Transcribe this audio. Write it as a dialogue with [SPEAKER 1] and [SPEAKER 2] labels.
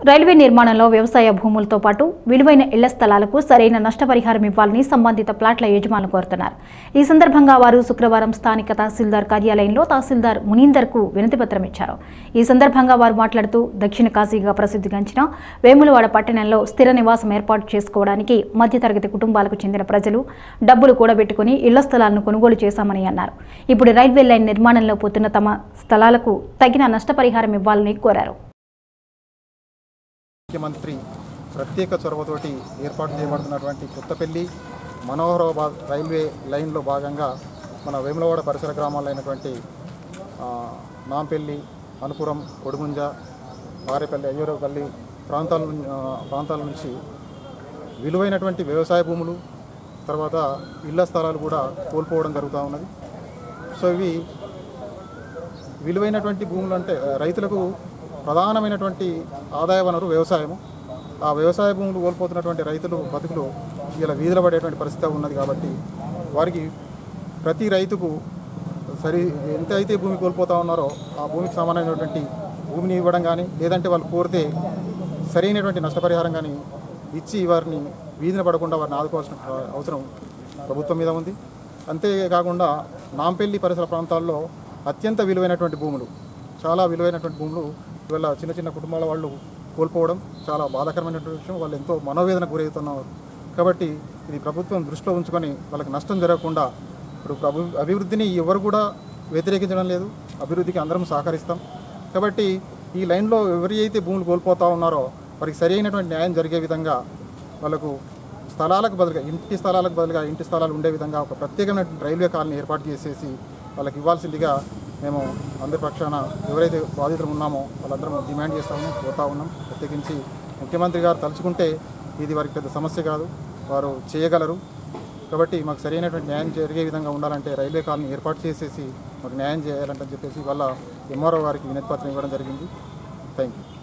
[SPEAKER 1] Railway నిర్మాణంలో వ్యవసాయ భూములతో పాటు విలువైన ఇళ్ల స్థలాలకు సరైన నష్టపరిహారం ఇవ్వాలని సంబంధిత ప్లాట్ల యజమానులు కోరుతున్నారు. ఈ సందర్భంగా వారు శుక్రవారం స్థానిక తహసీల్దార్ కార్యాలయంలో తహసీల్దార్ మునీందర్కు వినతిపత్రం ఇచ్చారు. ఈ సందర్భంగా వారు మాట్లాడుతూ దక్షిణ కాశీగా ప్రసిద్ధిగాంచిన వేములవాడ పట్టణంలో స్థిర నివాసం ఏర్పాటు చేసుకోవడానికి మధ్యతరగతి కుటుంబాలకు చెందిన ప్రజలు డబ్బులు కూడబెట్టుకుని ఇళ్ల స్థలాలను కొనుగోలు చేశామని అన్నారు. ఇప్పుడు రైల్వే లైన్ నిర్మాణంలో పోతున్న తమ స్థలాలకు తగిన నష్టపరిహారం ఇవ్వాలని కోరారు.
[SPEAKER 2] ముఖ్యమంత్రి ప్రత్యేక చొరవతోటి ఏర్పాటు చేయబడుతున్నటువంటి కొత్తపల్లి మనోహరాబాద్ రైల్వే లైన్లో భాగంగా మన వేములవాడ పరిసర గ్రామాలైనటువంటి నాంపల్లి, అనుపురం, కొడుగుంజ, పారేపల్లి, అయ్యూరపల్లి ప్రాంతాల నుంచి విలువైనటువంటి వ్యవసాయ భూములు, తర్వాత ఇళ్ల స్థలాలు కూడా కోల్పోవడం జరుగుతూ ఉన్నది. సో ఇవి విలువైనటువంటి భూములు అంటే రైతులకు ప్రధానమైనటువంటి ఆదాయ వనరు వ్యవసాయము. ఆ వ్యవసాయ భూములు కోల్పోతున్నటువంటి రైతులు బతుకులు ఇలా వీధుల పడేటువంటి పరిస్థితి ఉన్నది. కాబట్టి వారికి ప్రతి రైతుకు ఎంత అయితే భూమి కోల్పోతూ ఉన్నారో ఆ భూమికి సమానమైనటువంటి భూమిని ఇవ్వడం కానీ, లేదంటే వాళ్ళు కోరితే సరైనటువంటి నష్టపరిహారం కానీ ఇచ్చి వారిని వీధిన పడకుండా వారిని ఆదుకోవాల్సిన అవసరం ప్రభుత్వం మీద ఉంది. అంతేకాకుండా నాంపల్లి పరిసర ప్రాంతాల్లో అత్యంత విలువైనటువంటి భూములు, చాలా విలువైనటువంటి భూములు ఇవాళ చిన్న చిన్న కుటుంబాల వాళ్ళు కోల్పోవడం చాలా బాధాకరమైనటువంటి విషయం. వాళ్ళు ఎంతో మనోవేదనకు గురవుతున్నారు. కాబట్టి ఇది ప్రభుత్వం దృష్టిలో ఉంచుకొని వాళ్ళకి నష్టం జరగకుండా, ఇప్పుడు అభివృద్ధిని ఎవరు కూడా వ్యతిరేకించడం లేదు, అభివృద్ధికి అందరం సహకరిస్తాం. కాబట్టి ఈ లైన్లో ఎవరి అయితే భూములు కోల్పోతూ ఉన్నారో వారికి సరైనటువంటి న్యాయం జరిగే విధంగా, వాళ్ళకు స్థలాలకు బదులుగా ఇంటి స్థలాలు ఉండే విధంగా ఒక ప్రత్యేకమైనటువంటి రైల్వే కాలనీ ఏర్పాటు చేసేసి వాళ్ళకి ఇవ్వాల్సిందిగా మేము అందరి పక్షాన ఎవరైతే బాధితులు ఉన్నామో వాళ్ళందరం డిమాండ్ కోరుతా ఉన్నాం. ప్రత్యేకించి ముఖ్యమంత్రి గారు తలుచుకుంటే ఇది వారికి పెద్ద సమస్య కాదు, వారు చేయగలరు. కాబట్టి మాకు సరైనటువంటి న్యాయం జరిగే విధంగా ఉండాలంటే రైల్వే కాలనీ ఏర్పాటు చేసేసి మాకు న్యాయం చేయాలంటే చెప్పేసి వాళ్ళ ఎంఆర్ఓ గారికి వినతి పత్రం ఇవ్వడం జరిగింది. Thank you.